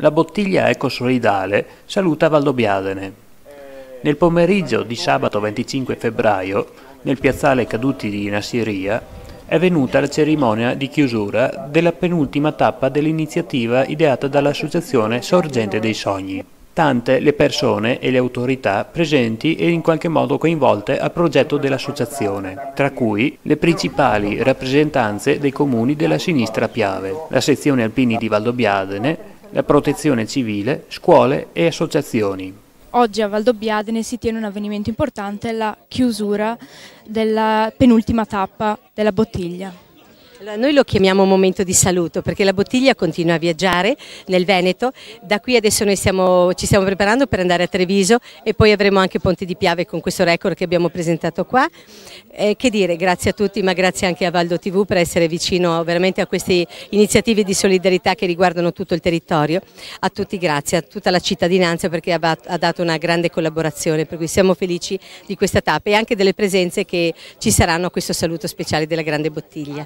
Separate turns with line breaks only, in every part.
La bottiglia ecosolidale saluta Valdobbiadene. Nel pomeriggio di sabato 25 febbraio, nel piazzale Caduti di Nassiriya, è venuta la cerimonia di chiusura della penultima tappa dell'iniziativa ideata dall'associazione Sorgente dei Sogni. Tante le persone e le autorità presenti e in qualche modo coinvolte al progetto dell'associazione, tra cui le principali rappresentanze dei comuni della sinistra Piave, la sezione alpini di Valdobbiadene, la protezione civile, scuole e associazioni.
Oggi a Valdobbiadene si tiene un avvenimento importante, la chiusura della penultima tappa della bottiglia.
Allora, noi lo chiamiamo momento di saluto perché la bottiglia continua a viaggiare nel Veneto. Da qui adesso noi ci stiamo preparando per andare a Treviso e poi avremo anche Ponte di Piave con questo record che abbiamo presentato qua. Che dire, grazie a tutti, ma grazie anche a Valdo TV per essere vicino veramente a queste iniziative di solidarietà che riguardano tutto il territorio. A tutti grazie, a tutta la cittadinanza perché ha dato una grande collaborazione, per cui siamo felici di questa tappa e anche delle presenze che ci saranno a questo saluto speciale della grande bottiglia.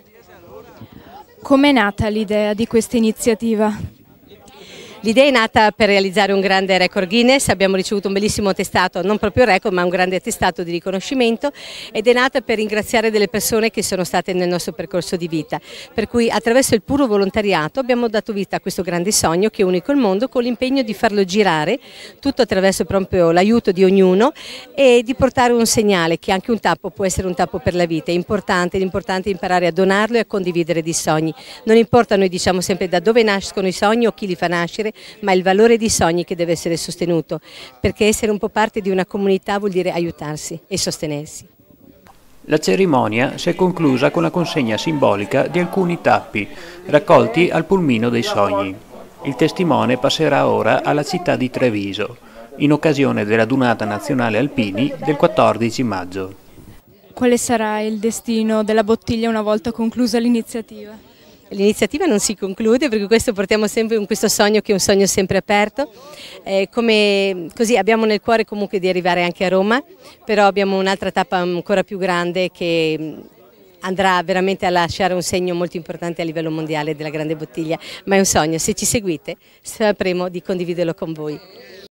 Com'è nata l'idea di questa iniziativa?
L'idea è nata per realizzare un grande record Guinness, abbiamo ricevuto un bellissimo attestato, non proprio record ma un grande attestato di riconoscimento, ed è nata per ringraziare delle persone che sono state nel nostro percorso di vita, per cui attraverso il puro volontariato abbiamo dato vita a questo grande sogno che è unico al mondo, con l'impegno di farlo girare tutto attraverso proprio l'aiuto di ognuno e di portare un segnale che anche un tappo può essere un tappo per la vita. L'importante è imparare a donarlo e a condividere dei sogni. Non importa, noi diciamo sempre, da dove nascono i sogni o chi li fa nascere, ma il valore dei sogni che deve essere sostenuto, perché essere un po' parte di una comunità vuol dire aiutarsi e sostenersi.
La cerimonia si è conclusa con la consegna simbolica di alcuni tappi raccolti al Pulmino dei Sogni. Il testimone passerà ora alla città di Treviso, in occasione della Dunata Nazionale Alpini del 14 maggio.
Quale sarà il destino della bottiglia una volta conclusa l'iniziativa?
L'iniziativa non si conclude perché questo portiamo sempre in questo sogno che è un sogno sempre aperto, così abbiamo nel cuore comunque di arrivare anche a Roma, però abbiamo un'altra tappa ancora più grande che andrà veramente a lasciare un segno molto importante a livello mondiale della grande bottiglia, ma è un sogno, se ci seguite sapremo di condividerlo con voi.